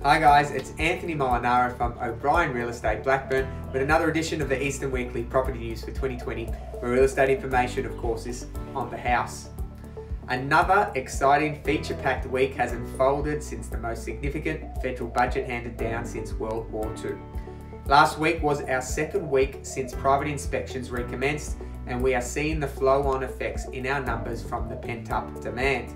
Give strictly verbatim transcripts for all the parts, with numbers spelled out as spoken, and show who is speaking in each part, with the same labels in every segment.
Speaker 1: Hi guys, it's Anthony Molinaro from OBrien Real Estate Blackburn with another edition of the Eastern Weekly Property News for twenty twenty, where real estate information, of course, is on the house. Another exciting feature-packed week has unfolded since the most significant federal budget handed down since World War Two. Last week was our second week since private inspections recommenced, and we are seeing the flow-on effects in our numbers from the pent-up demand.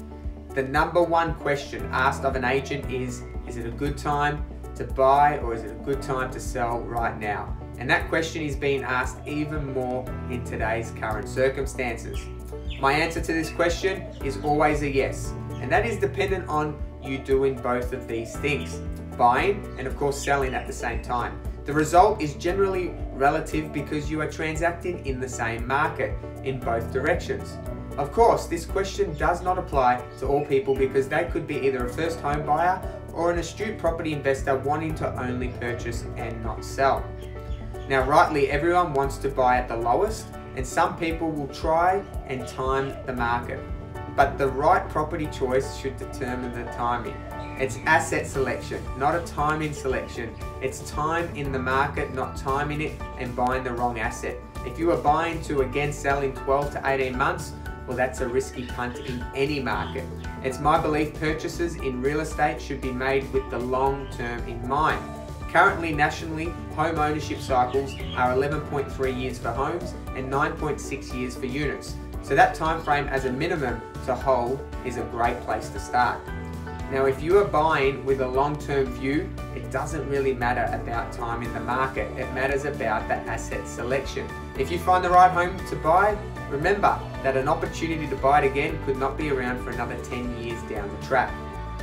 Speaker 1: The number one question asked of an agent is, is it a good time to buy or is it a good time to sell right now? And that question is being asked even more in today's current circumstances. My answer to this question is always a yes, and that is dependent on you doing both of these things, buying and of course selling at the same time. The result is generally relative because you are transacting in the same market in both directions. Of course, this question does not apply to all people because they could be either a first home buyer or an astute property investor wanting to only purchase and not sell. Now, rightly, everyone wants to buy at the lowest, and some people will try and time the market. But the right property choice should determine the timing. It's asset selection, not a timing selection. It's time in the market, not timing it and buying the wrong asset. If you are buying to again sell in twelve to eighteen months, well, that's a risky punt in any market. It's my belief purchases in real estate should be made with the long term in mind. Currently, nationally, home ownership cycles are eleven point three years for homes and nine point six years for units. So that time frame as a minimum to hold is a great place to start. Now, if you are buying with a long-term view, it doesn't really matter about time in the market. It matters about the asset selection. If you find the right home to buy, remember that an opportunity to buy it again could not be around for another ten years down the track.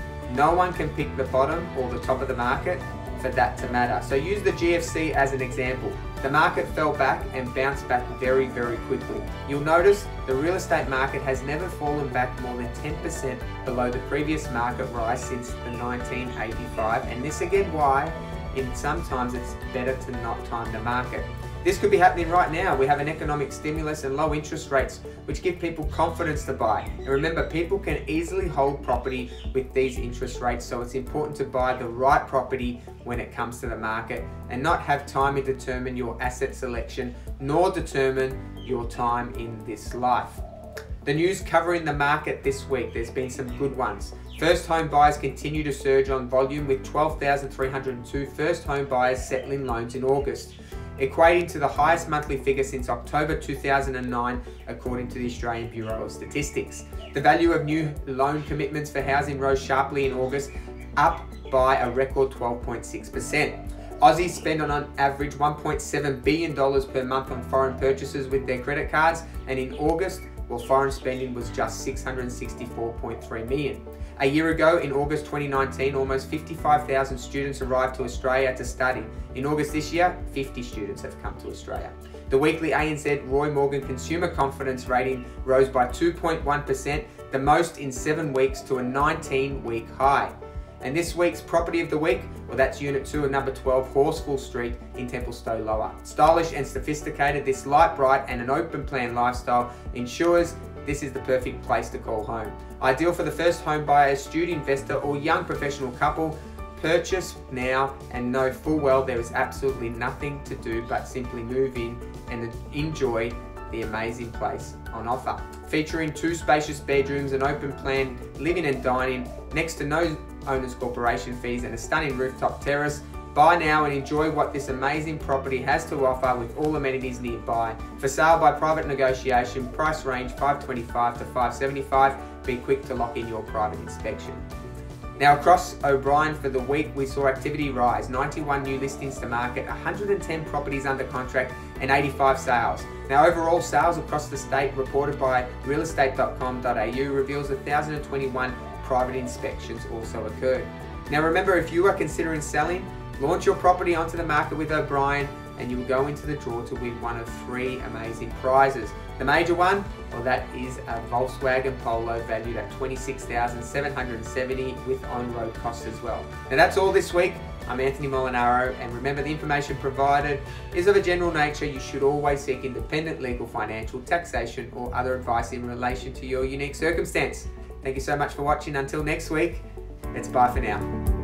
Speaker 1: No one can pick the bottom or the top of the market for that to matter. So use the G F C as an example. The market fell back and bounced back very, very quickly. You'll notice the real estate market has never fallen back more than ten percent below the previous market rise since the nineteen eighty-five, and this again why in sometimes it's better to not time the market. This could be happening right now. We have an economic stimulus and low interest rates which give people confidence to buy. And remember, people can easily hold property with these interest rates, so it's important to buy the right property when it comes to the market and not have timing determine your asset selection nor determine your time in this life. The news covering the market this week, there's been some good ones. First home buyers continue to surge on volume with twelve thousand three hundred two first home buyers settling loans in August, equating to the highest monthly figure since October two thousand nine, according to the Australian Bureau of Statistics. The value of new loan commitments for housing rose sharply in August, up by a record twelve point six percent. Aussies spend on an average one point seven billion dollars per month on foreign purchases with their credit cards, and in August, well, foreign spending was just six hundred sixty-four point three million dollars. A year ago, in August twenty nineteen, almost fifty-five thousand students arrived to Australia to study. In August this year, fifty students have come to Australia. The weekly A N Z Roy Morgan Consumer Confidence Rating rose by two point one percent, the most in seven weeks, to a nineteen week high. And this week's Property of the Week, well, that's Unit two of number twelve Horsfall Street in Templestowe Lower. Stylish and sophisticated, this light, bright and an open plan lifestyle ensures this is the perfect place to call home. Ideal for the first home buyer, student investor or young professional couple. Purchase now and know full well there is absolutely nothing to do but simply move in and enjoy the amazing place on offer. Featuring two spacious bedrooms, an open plan living and dining, next to no owner's corporation fees and a stunning rooftop terrace. Buy now and enjoy what this amazing property has to offer with all amenities nearby. For sale by private negotiation, price range five twenty-five to five seventy-five. Be quick to lock in your private inspection. Now across OBrien for the week, we saw activity rise, ninety-one new listings to market, one hundred ten properties under contract and eighty-five sales. Now overall sales across the state reported by real estate dot com dot A U reveals one thousand twenty-one private inspections also occurred. Now remember, if you are considering selling, launch your property onto the market with OBrien and you'll go into the draw to win one of three amazing prizes. The major one, well, that is a Volkswagen Polo valued at twenty-six thousand seven hundred seventy dollars with on-road costs as well. Now that's all this week. I'm Anthony Molinaro, and remember, the information provided is of a general nature. You should always seek independent legal, financial, taxation or other advice in relation to your unique circumstance. Thank you so much for watching. Until next week, it's bye for now.